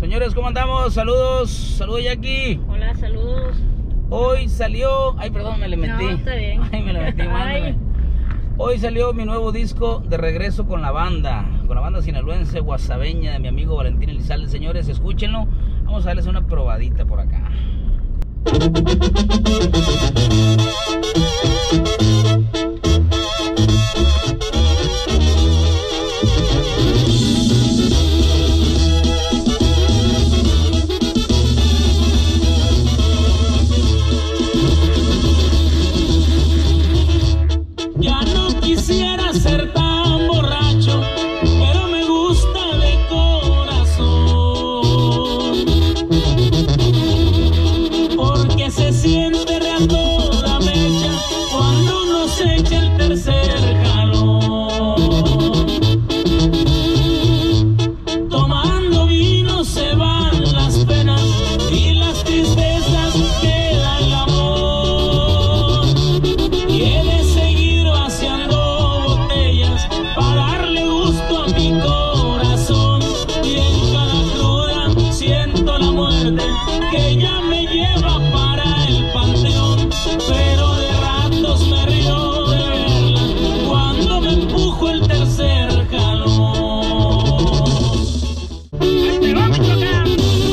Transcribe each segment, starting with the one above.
Señores, ¿cómo andamos? Saludos, saludos Jackie. Hola, saludos. Hoy salió, ay perdón, me le metí. No, está bien. Ay, me le metí, mándame. Hoy salió mi nuevo disco de regreso con la banda sinaloense guasabeña de mi amigo Valentín Elizalde. Señores, escúchenlo. Vamos a darles una probadita por acá. Ya no quisiera ser tan borracho, pero me gusta de corazón, porque se siente real toda mecha cuando uno se echa el tercer jalón. Tomando vino se van las penas y las tristezas queda el amor. Quiere seguir vaciando botellas para darle gusto a mi corazón, y en cada cruda siento la muerte que ya me lleva para el panteón, pero de ratos me río de verla cuando me empujo el tercer jalón. ¡Ahí te va, Michoacán!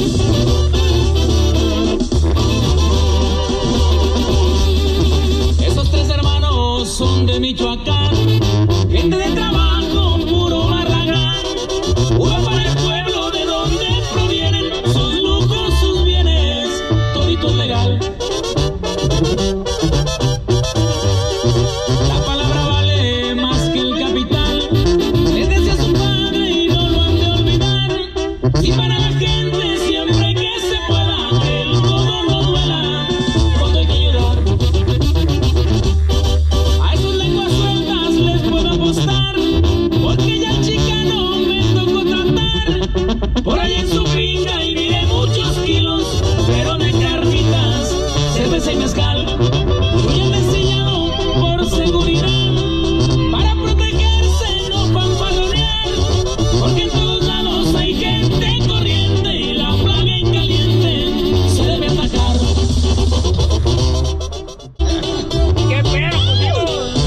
Esos tres hermanos son de Michoacán, gente de trabajo, puro barragán, puro para el pueblo de donde provienen, sus lujos, sus bienes, todito es legal. La palabra vale más que el capital, les decía su padre y no lo han de olvidar. Y para la gente siempre que se pueda, que el codo no duela cuando hay que ayudar. A esos lenguas sueltas les puedo apostar, porque ya el chicano me tocó tratar. Por ahí en su finca y miré muchos kilos, pero de carnitas, cerveza y mezcal. Y han enseñado por seguridad, para protegerse, no fanfarronear, porque en todos lados hay gente corriente y la plaga en caliente se debe atacar. ¡Qué pedo contigo!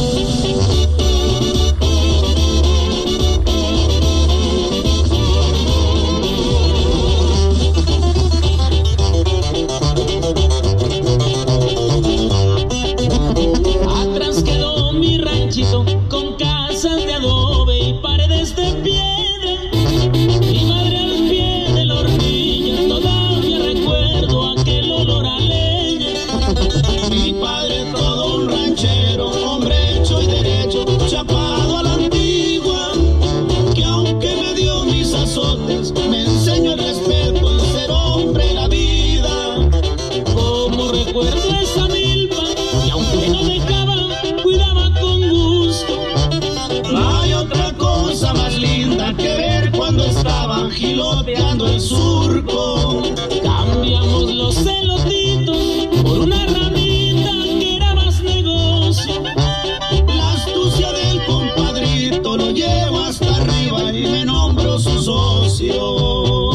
Atrás quedó mi ranchito con casas de adobe y paredes de piedra. Mi madre al pie de la hornilla, todavía recuerdo aquel olor a leña. Mi padre todo un ranchero, hombre hecho y derecho, chapado a la antigua, que aunque me dio mis azotes, me enseñó el respeto, el ser hombre y la vida. Como recuerdo esa milpa, y aunque no dejaba, cuidaba con gusto. No hay otra cosa más linda que ver cuando estaban giloteando el surco. Cambiamos los celotitos por una ramita que era más negocio. La astucia del compadrito lo llevo hasta arriba y me nombro su socio.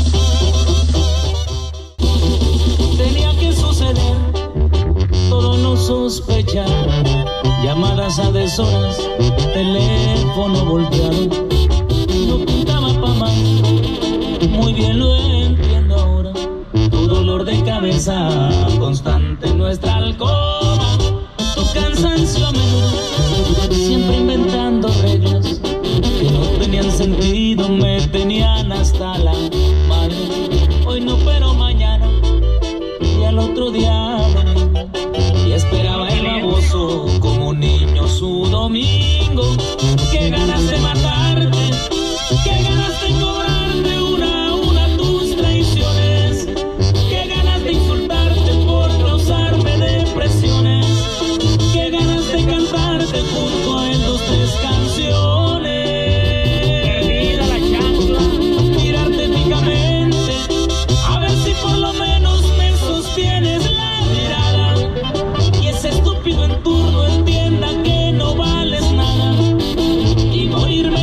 Tenía que suceder, todo no sospechar. Llamadas a deshoras, teléfono volteado, no pintaba pa' más. Muy bien lo entiendo ahora, tu dolor de cabeza constante en nuestra alcoba, tu cansancio a menudo, siempre inventando reglas que no tenían sentido, me tenían hasta la madre. Hoy no, pero mañana, y al otro día lo mismo. Y esperaba el baboso como un niño su domingo. Qué ganas de matarte, qué ganas de cobrarte una a una tus traiciones, qué ganas de insultarte por causarme depresiones, qué ganas de cantarte junto a él dos tres canciones. Perdida la chancla, mirarte fijamente, a ver si por lo menos me sostienes la mirada, y ese estúpido en turno entienda que no vales nada, y morirme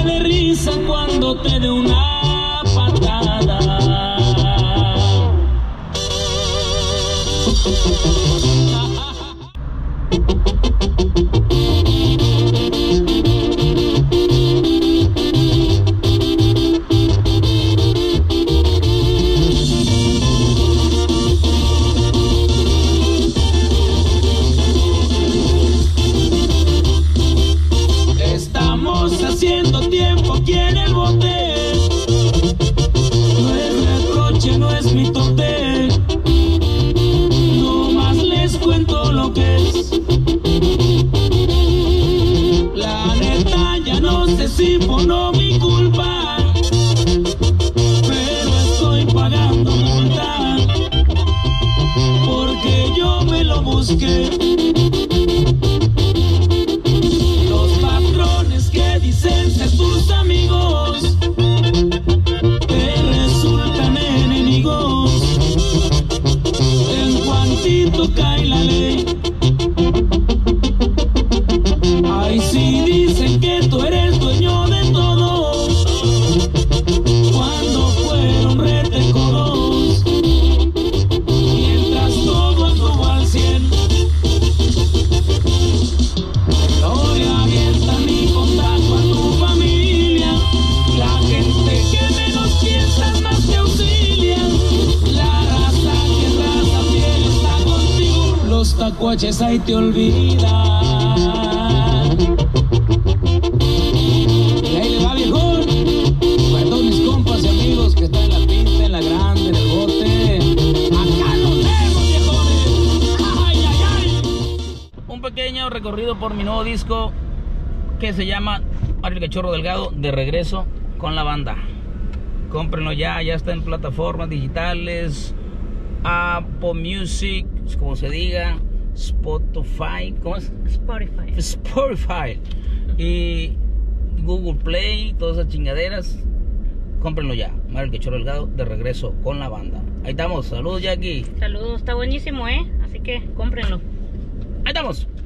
busqué. Los patrones que dicen ser tus amigos te resultan enemigos. En cuantito cae la ley. Ay, sí dicen que tú eres dueño de todo, cuando fueron retecodos, mientras todo anduvo al 100. No le avientan ni contacto a tu familia, la gente que menos piensa es más que auxilia. La raza que raza fiel está contigo, los tacuaches ahí te olvidan. Y ahí le va, viejón, para todos mis compas y amigos que están en la pinta, en la grande, en el bote. Acá nos vemos, viejones. Ay, ay, ay. Un pequeño recorrido por mi nuevo disco que se llama Mario el Cachorro Delgado, de regreso con la banda. Cómprenlo ya está en plataformas digitales, Apple Music, como se diga, Spotify, ¿cómo es? Spotify y Google Play, todas esas chingaderas. Cómprenlo ya, Mario el Cachorro Delgado, de regreso con la banda. Ahí estamos, saludos Jackie. Saludos, está buenísimo, así que cómprenlo. Ahí estamos.